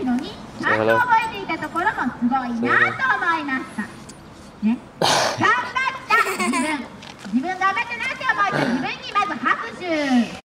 いのにちゃんと覚えていたところもすごいなと思いましたね。頑張った自分頑張ったなって思うと自分にまず拍手。